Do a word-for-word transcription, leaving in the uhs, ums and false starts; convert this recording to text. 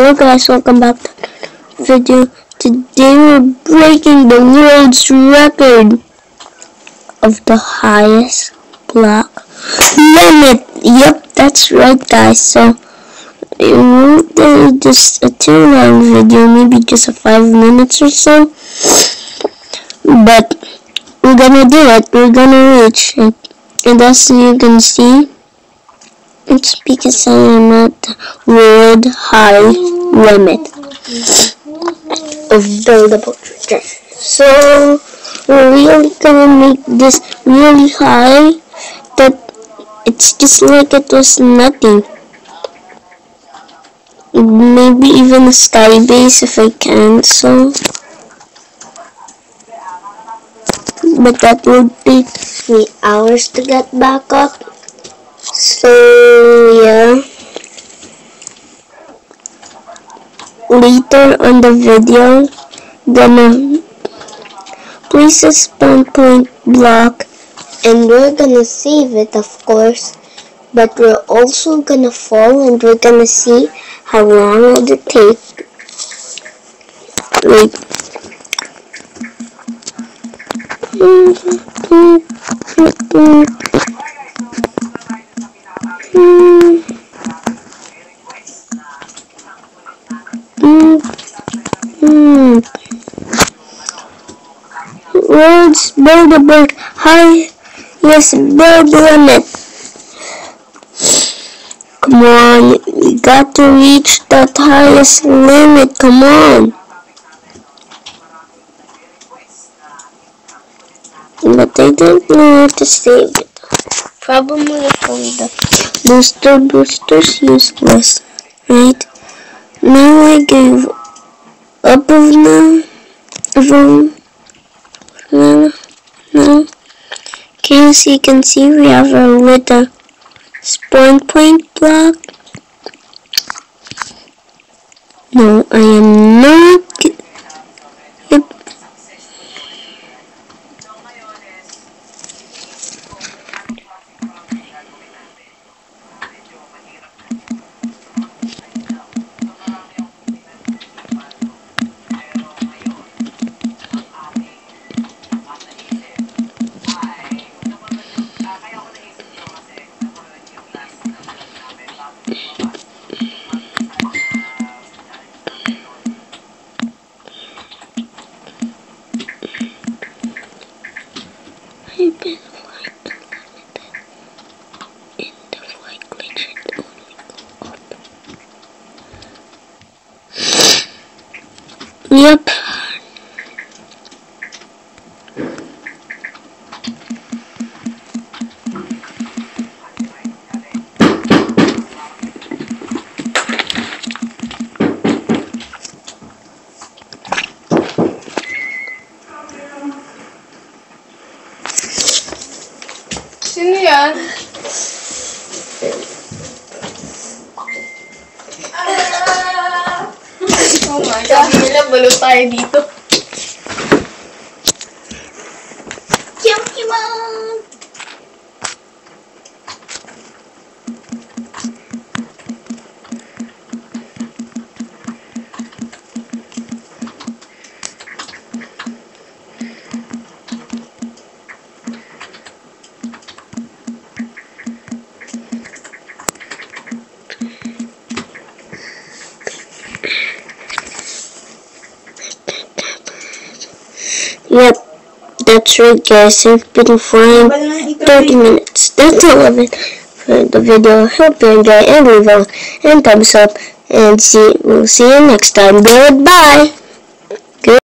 Hello guys, welcome back to the video. Today we're breaking the world's record of the highest block limit. Yep, that's right guys. So it won't be just a two long video, maybe just a five minutes or so. But we're gonna do it, we're gonna reach it. And as you can see, it's because I am at the world high limit of buildable treasure. So we're really gonna make this really high that it's just like it was nothing. Maybe even a sky base if I can. So, but that would take me hours to get back up. So yeah, later on the video, gonna place a spawn point block, and we're gonna save it, of course. But we're also gonna fall, and we're gonna see how long will it take. Wait. Hmm. Hmm. Hmm. World's buildable highest build limit. Come on, we got to reach that highest limit. Come on. But I don't know how to save it. Probably from the booster booster's useless, right? Now I gave up of now. Of now, now. Okay, so you can see we have a little spawn point block. No, I am not. Yep. I've been flight unlimited. In the flight glitch, it only go up. Yep. Sino yan? Oh my God. Sabi nila, balo tayo dito. Kimon! Yep, that's right guys, I've been flying thirty minutes. That's all of it for the video. Hope you enjoy and leave a and thumbs up, and see we'll see you next time. Goodbye.